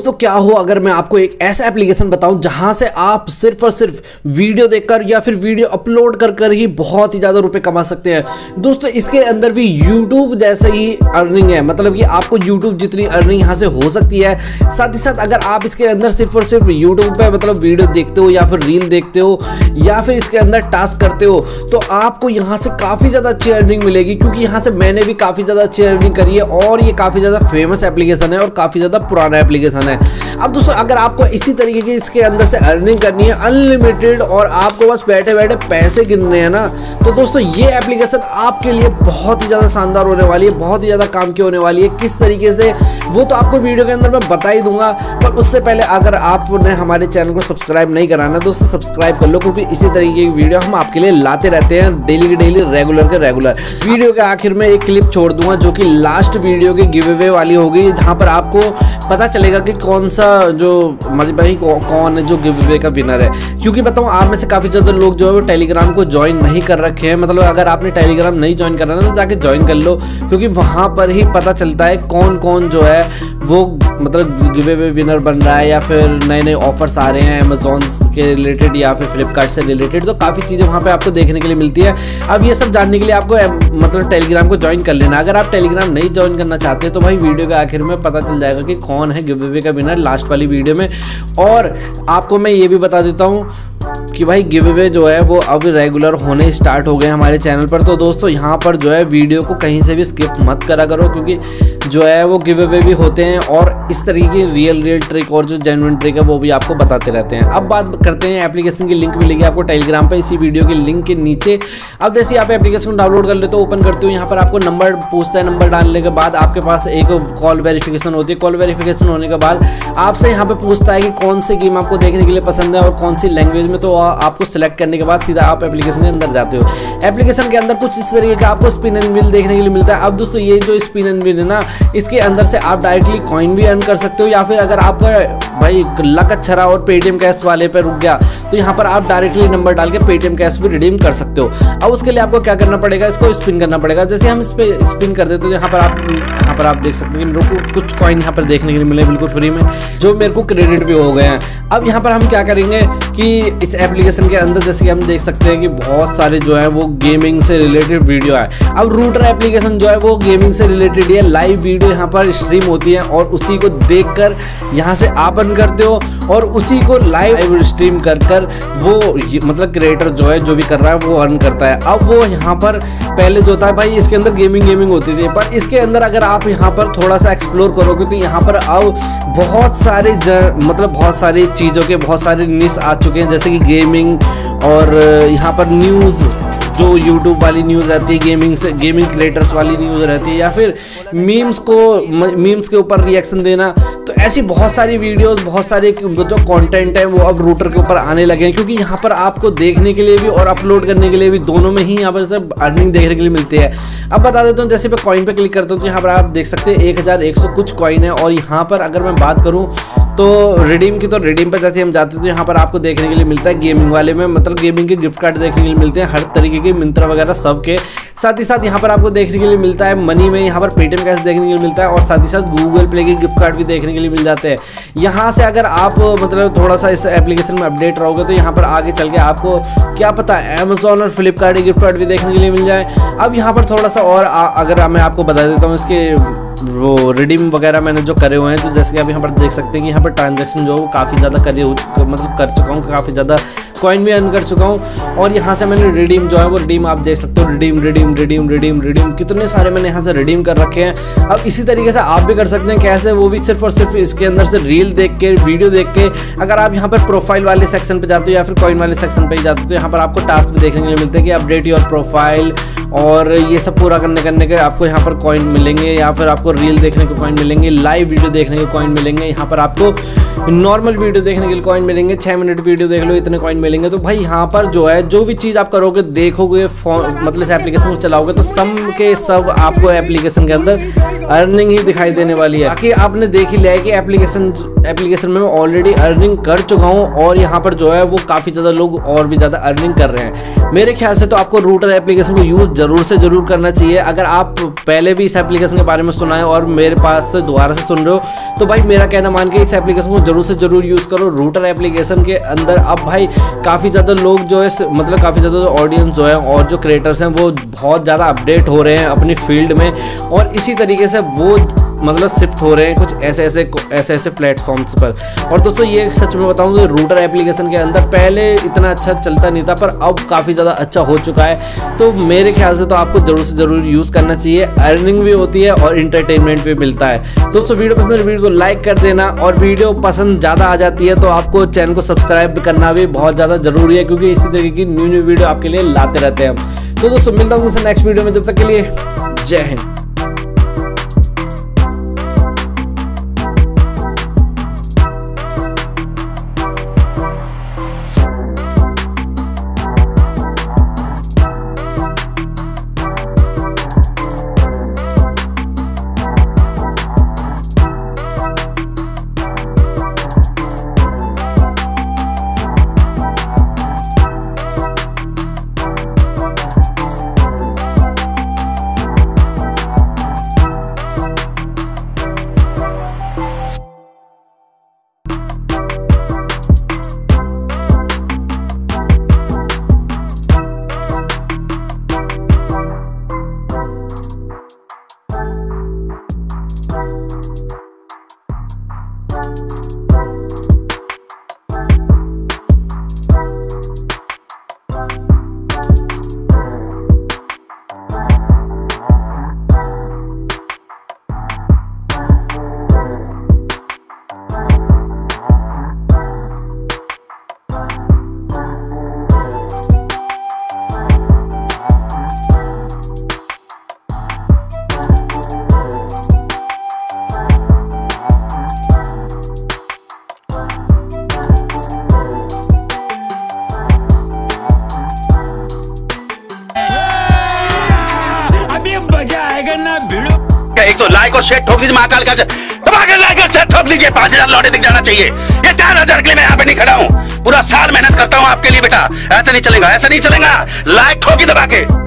दोस्तों क्या हो अगर मैं आपको एक ऐसा एप्लीकेशन बताऊं जहां से आप सिर्फ और सिर्फ वीडियो देखकर या फिर वीडियो अपलोड कर ही बहुत ही ज्यादा रुपए कमा सकते हैं। दोस्तों इसके अंदर भी YouTube जैसे ही अर्निंग है, मतलब कि आपको YouTube जितनी अर्निंग यहां से हो सकती है। साथ ही साथ अगर आप इसके अंदर सिर्फ और सिर्फ YouTube पे मतलब वीडियो देखते हो या फिर रील देखते हो या फिर इसके अंदर टास्क करते हो तो आपको यहां से काफी ज्यादा अच्छी अर्निंग मिलेगी, क्योंकि यहां से मैंने भी काफी ज्यादा अच्छी अर्निंग करी है और ये काफी ज्यादा फेमस एप्लीकेशन है और काफी ज्यादा पुराना एप्लीकेशन है। अब दोस्तों अगर आपको इसी तरीके की इसके अंदर से अर्निंग करनी है अनलिमिटेड और आपको बस बैठे बैठे पैसे गिनने हैं ना, तो दोस्तों ये एप्लीकेशन आपके लिए बहुत ही ज़्यादा शानदार होने वाली है, बहुत ही ज़्यादा काम की होने वाली है। किस तरीके से वो तो आपको वीडियो के अंदर मैं बता ही दूंगा, पर उससे पहले अगर आपने हमारे चैनल को सब्सक्राइब नहीं कराना दोस्तों सब्सक्राइब कर लो, क्योंकि इसी तरीके की वीडियो हम आपके लिए लाते रहते हैं डेली के डेली, रेगुलर के रेगुलर। वीडियो के आखिर में एक क्लिप छोड़ दूंगा जो कि लास्ट वीडियो की गिव अवे वाली होगी, जहाँ पर आपको पता चलेगा कि कौन सा जो मतलब भाई कौन है जो गिव अवे का विनर है। क्योंकि बताऊं आप में से काफ़ी ज़्यादा लोग जो है वो टेलीग्राम को ज्वाइन नहीं कर रखे हैं, मतलब अगर आपने टेलीग्राम नहीं ज्वाइन करना तो जाके ज्वाइन कर लो, क्योंकि वहाँ पर ही पता चलता है कौन कौन जो है वो मतलब गिव अवे विनर बन रहा है या फिर नए नए ऑफर्स आ रहे हैं अमेजोन के रिलेटेड या फिर फ्लिपकार्ट से रिलेटेड, तो काफ़ी चीज़ें वहाँ पे आपको देखने के लिए मिलती है। अब ये सब जानने के लिए आपको मतलब टेलीग्राम को ज्वाइन कर लेना। अगर आप टेलीग्राम नहीं ज्वाइन करना चाहते तो भाई वीडियो के आखिर में पता चल जाएगा कि कौन है गिव अवे का विनर लास्ट वाली वीडियो में। और आपको मैं ये भी बता देता हूँ कि भाई गिव अवे जो है वो अब रेगुलर होने स्टार्ट हो गए हमारे चैनल पर। तो दोस्तों यहाँ पर जो है वीडियो को कहीं से भी स्किप मत करा करो, क्योंकि जो है वो गिव अवे भी होते हैं और इस तरीके की रियल ट्रिक और जो जेन्युइन ट्रिक है वो भी आपको बताते रहते हैं। अब बात करते हैं एप्लीकेशन की, लिंक मिलेगी आपको टेलीग्राम पर इसी वीडियो के लिंक के नीचे। अब जैसे आप एप्लीकेशन डाउनलोड कर लेते हो, ओपन करते हो, यहाँ पर आपको नंबर पूछता है, नंबर डालने के बाद आपके पास एक कॉल वेरिफिकेशन होती है। कॉल वेरिफिकेशन होने के बाद आपसे यहाँ पे पूछता है कि कौन सी गेम आपको देखने के लिए पसंद है और कौन सी लैंग्वेज में, तो आपको सिलेक्ट करने के बाद सीधा आप एप्लीकेशन के अंदर जाते हो। एप्लीकेशन के अंदर कुछ इस तरीके का आपको स्पिन एंड व्हील देखने के लिए मिलता है। अब दोस्तों ये जो स्पिन एंड व्हील है ना, इसके अंदर से आप डायरेक्टली कॉइन भी अर्न कर सकते हो, या फिर अगर आपका भाई लक अच्छा रहा और पेटीएम कैश वाले पे रुक गया तो यहाँ पर आप डायरेक्टली नंबर डाल के पेटीएम कैश भी रिडीम कर सकते हो। अब उसके लिए आपको क्या करना पड़ेगा, इसको स्पिन करना पड़ेगा। जैसे हम इस पे स्पिन कर देते तो यहाँ पर आप देख सकते हैं कि मेरे को कुछ कॉइन यहाँ पर देखने के लिए मिले बिल्कुल फ्री में, जो मेरे को क्रेडिट भी हो गए हैं। अब यहाँ पर हम क्या करेंगे कि इस एप्लीकेशन के अंदर जैसे कि हम देख सकते हैं कि बहुत सारे जो है वो गेमिंग से रिलेटेड वीडियो है। अब रूटर एप्लीकेशन जो है वो गेमिंग से रिलेटेड है, लाइव वीडियो यहाँ पर स्ट्रीम होती है और उसी को देखकर यहाँ से आप अर्न करते हो और उसी को लाइव स्ट्रीम कर वो मतलब क्रिएटर जो है जो भी कर रहा है वो अर्न करता है। अब वो यहाँ पर पहले जो होता है भाई इसके अंदर गेमिंग होती थी, पर इसके अंदर अगर आप यहाँ पर थोड़ा सा एक्सप्लोर करोगे तो यहाँ पर अब बहुत सारे मतलब बहुत सारी चीज़ों के बहुत सारे निश आ चुके हैं, जैसे कि गेमिंग और यहाँ पर न्यूज़ जो YouTube वाली न्यूज़ रहती है, गेमिंग क्रिएटर्स वाली न्यूज़ रहती है, या फिर मीम्स के ऊपर रिएक्शन देना। तो ऐसी बहुत सारी वीडियोस, बहुत सारे जो कंटेंट है वो अब रूटर के ऊपर आने लगे हैं, क्योंकि यहाँ पर आपको देखने के लिए भी और अपलोड करने के लिए भी दोनों में ही यहाँ पर सब अर्निंग देखने के लिए मिलती है। अब बता देता हूँ, जैसे मैं कॉइन पे क्लिक करता हूँ तो यहाँ पर आप देख सकते हैं 1100 कुछ कॉइन है। और यहाँ पर अगर मैं बात करूँ तो रिडीम की, तो रिडीम पर जैसे हम जाते हैं तो यहाँ पर आपको देखने के लिए मिलता है गेमिंग वाले में, मतलब गेमिंग के गिफ्ट कार्ड देखने के लिए मिलते हैं हर तरीके के, मिंत्रा वगैरह सब के। साथ ही साथ यहाँ पर आपको देखने के लिए मिलता है मनी में, यहाँ पर पेटीएम कैश देखने के लिए मिलता है और साथ ही साथ गूगल प्ले के गिफ्ट कार्ड भी देखने के लिए मिल जाते हैं। यहाँ से अगर आप मतलब थोड़ा सा इस एप्लीकेशन में अपडेट रहोगे तो यहाँ पर आगे चल के आपको क्या पता अमेजोन और फ्लिपकार्ट के गिफ्ट कार्ड भी देखने के लिए मिल जाए। अब यहाँ पर थोड़ा सा और अगर मैं आपको बता देता हूँ इसके वो रिडीम वगैरह मैंने जो करे हुए हैं, तो जैसे कि आप यहाँ पर देख सकते हैं कि यहाँ पर ट्रांजैक्शन जो है वो काफ़ी ज़्यादा मतलब कर चुका हूँ, काफ़ी ज़्यादा कॉइन भी अर्न कर चुका हूँ। और यहाँ से मैंने रिडीम जो है वो रिडीम आप देख सकते हो, रिडीम कितने सारे मैंने यहाँ से रिडीम कर रखे हैं। अब इसी तरीके से आप भी कर सकते हैं। कैसे, वो भी सिर्फ और सिर्फ इसके अंदर से रील देख के, वीडियो देख के। अगर आप यहाँ पर प्रोफाइल वाले सेक्शन पर जाते हो या फिर कॉइन वाले सेक्शन पर जाते हो तो यहाँ पर आपको टास्क भी देखने के लिए मिलते हैं कि अपडेट योर प्रोफाइल, और ये सब पूरा करने के आपको यहाँ पर कॉइन मिलेंगे, या फिर आपको रील देखने को कॉइन मिलेंगे, लाइव वीडियो देखने के कॉइन मिलेंगे, यहाँ पर आपको नॉर्मल वीडियो देखने के लिए कॉइन मिलेंगे, 6 मिनट वीडियो देख लो इतने कॉइन मिलेंगे। तो भाई यहाँ पर जो है जो भी चीज़ आप करोगे, देखोगे, मतलब इस एप्लीकेशन को चलाओगे तो सब के सब आपको एप्लीकेशन के अंदर अर्निंग ही दिखाई देने वाली है। बाकी आपने देख ही लिया है कि एप्लीकेशन एप्लीकेशन में मैं ऑलरेडी अर्निंग कर चुका हूँ और यहाँ पर जो है वो काफ़ी ज़्यादा लोग और भी ज़्यादा अर्निंग कर रहे हैं। मेरे ख्याल से तो आपको रूटर एप्लीकेशन को यूज़ ज़रूर से ज़रूर करना चाहिए। अगर आप पहले भी इस एप्लीकेशन के बारे में सुना है और मेरे पास से दोबारा से सुन रहे हो तो भाई मेरा कहना मान के इस एप्लीकेशन को ज़रूर से ज़रूर यूज़ करो। रूटर एप्लीकेशन के अंदर अब भाई काफ़ी ज़्यादा लोग जो है मतलब काफ़ी ज़्यादा ऑडियंस जो है और जो क्रिएटर्स हैं वो बहुत ज़्यादा अपडेट हो रहे हैं अपनी फील्ड में और इसी तरीके से वो मतलब शिफ्ट हो रहे हैं कुछ ऐसे प्लेटफॉर्म्स पर। और दोस्तों ये सच में बताऊं तो रूटर एप्लीकेशन के अंदर पहले इतना अच्छा चलता नहीं था पर अब काफ़ी ज़्यादा अच्छा हो चुका है। तो मेरे ख्याल से तो आपको ज़रूर से ज़रूर यूज़ करना चाहिए। अर्निंग भी होती है और इंटरटेनमेंट भी मिलता है। दोस्तों वीडियो पसंद है वीडियो को लाइक कर देना और वीडियो पसंद ज़्यादा आ जाती है तो आपको चैनल को सब्सक्राइब करना भी बहुत ज़्यादा ज़रूरी है क्योंकि इसी तरीके की न्यू वीडियो आपके लिए लाते रहते हैं। तो दोस्तों मिलता हूँ नेक्स्ट वीडियो में, जब तक के लिए जय हिंद। एक तो लाइक और शेयर ठोक दीजिए, महाकाल का दबा के लाइक और शेयर ठोक दीजिए। 5000 लौटे दिख जाना चाहिए। ये 4000 के लिए मैं यहाँ पे नहीं खड़ा हूँ, पूरा साल मेहनत करता हूँ आपके लिए बेटा। ऐसा नहीं चलेगा, ऐसा नहीं चलेगा। लाइक ठोकी दबा के।